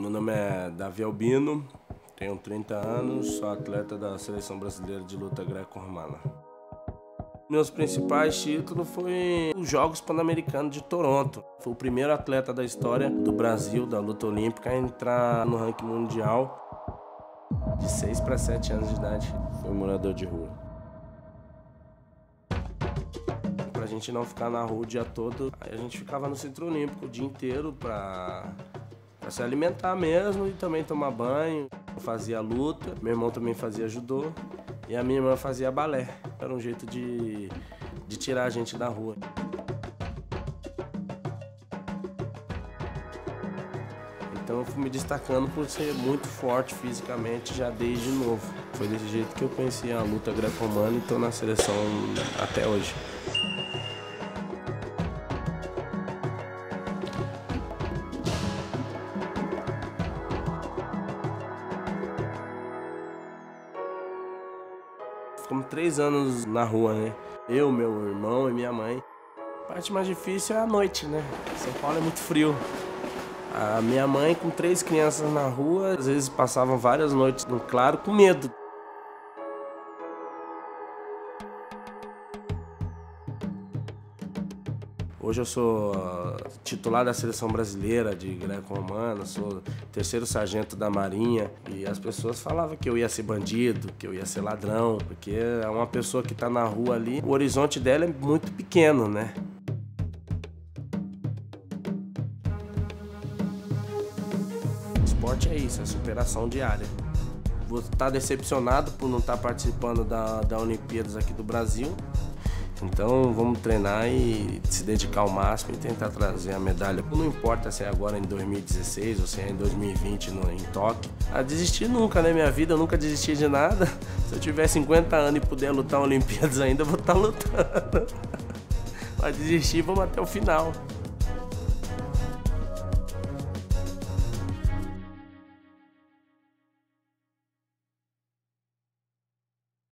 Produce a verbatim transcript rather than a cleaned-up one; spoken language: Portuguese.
Meu nome é Davi Albino, tenho trinta anos, sou atleta da Seleção Brasileira de Luta Greco-Romana. Meus principais títulos foram os Jogos Pan-Americanos de Toronto. Fui o primeiro atleta da história do Brasil, da luta olímpica, a entrar no ranking mundial de seis para sete anos de idade. Fui morador de rua. Pra gente não ficar na rua o dia todo, aí a gente ficava no Centro Olímpico o dia inteiro pra, pra se alimentar mesmo e também tomar banho. Eu fazia luta, meu irmão também fazia judô e a minha irmã fazia balé. Era um jeito de, de tirar a gente da rua. Então eu fui me destacando por ser muito forte fisicamente já desde novo. Foi desse jeito que eu conheci a luta greco-romana e estou na seleção até hoje. Ficamos três anos na rua, né? Eu, meu irmão e minha mãe. A parte mais difícil é a noite, né? São Paulo é muito frio. A minha mãe, com três crianças na rua, às vezes passavam várias noites no claro com medo. Hoje eu sou titular da Seleção Brasileira de Greco-Romana, sou terceiro sargento da Marinha e as pessoas falavam que eu ia ser bandido, que eu ia ser ladrão, porque é uma pessoa que está na rua ali, o horizonte dela é muito pequeno, né? O esporte é isso, é superação diária. Vou estar decepcionado por não estar participando da, da Olimpíadas aqui do Brasil. Então vamos treinar e se dedicar ao máximo e tentar trazer a medalha. Não importa se é agora em dois mil e dezesseis ou se é em dois mil e vinte no, em Tóquio. A desistir nunca, né? Minha vida eu nunca desisti de nada. Se eu tiver cinquenta anos e puder lutar Olimpíadas ainda, eu vou estar lutando. Mas desistir, vamos até o final.